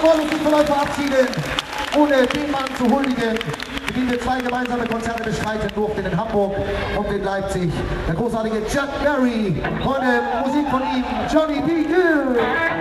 wollen uns nicht von euch verabschieden, ohne den Mann zu huldigen, mit dem wir 2 gemeinsame Konzerte bestreiten durften in Hamburg und in Leipzig. Der großartige Chuck Berry, heute Musik von ihm, Johnny B. Good.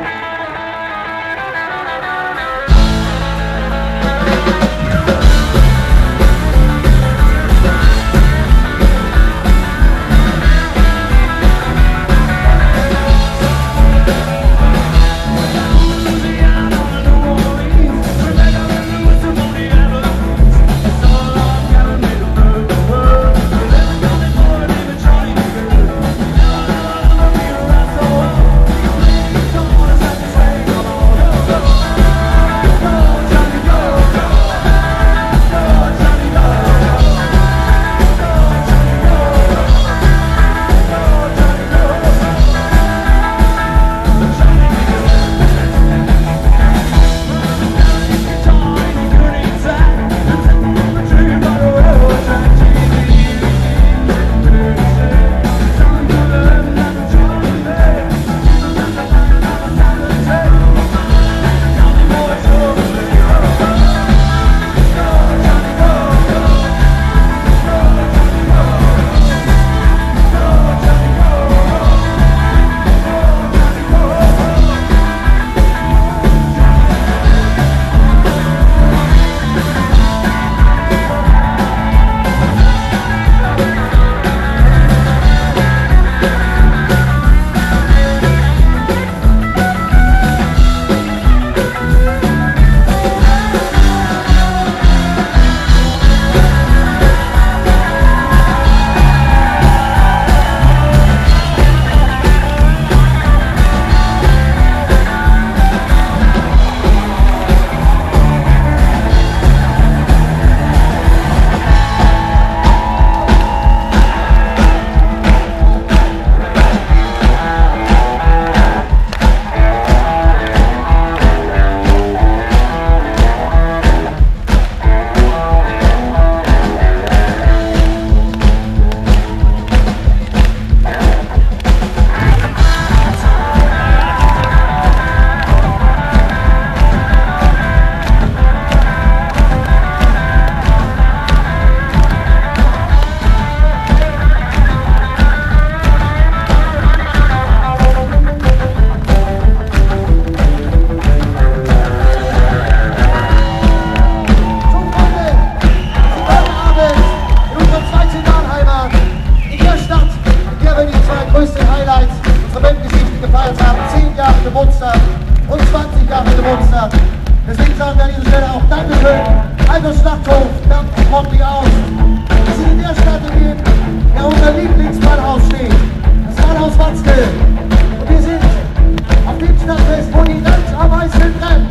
Geburtstag und 20 Jahre Geburtstag. Deswegen sagen wir an dieser Stelle auch Dankeschön. Also Schlachthof, danke Motley aus. Wir sind in der Stadt, in dem ja unser Lieblingsballhaus steht. Das Ballhaus Watzke. Und wir sind auf dem Stadtfest, wo die Nacht am meisten brennt.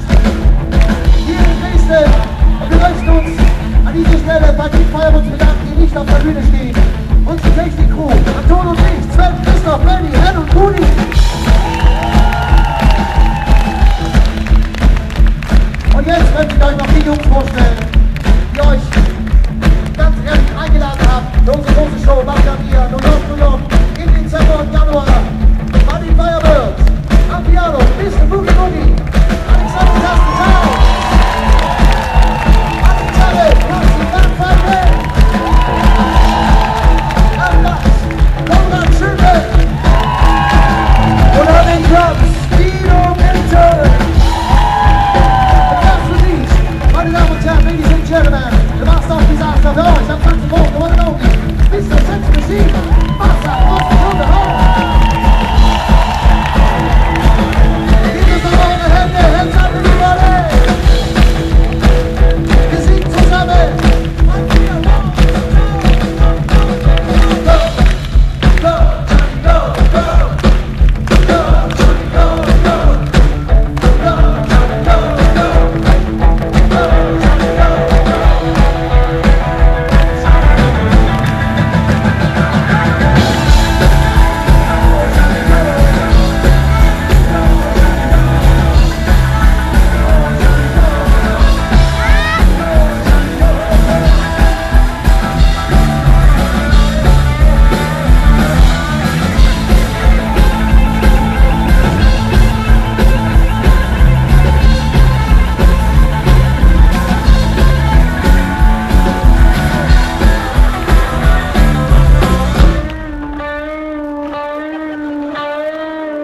Hier in Dresden. Und wir möchten uns an dieser Stelle bei den Feuerwehren bedanken, die nicht auf der Bühne stehen. Unsere Technik-Crew, Anton und ich, Sven, Christoph, Benny, Hen und Rudi. Und jetzt möchte ich euch noch die Jungs vorstellen, die euch ganz ehrlich eingeladen haben für unsere große Show Bachjamir, New York, im Dezember und Januar. Buddy Firebird.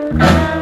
Musik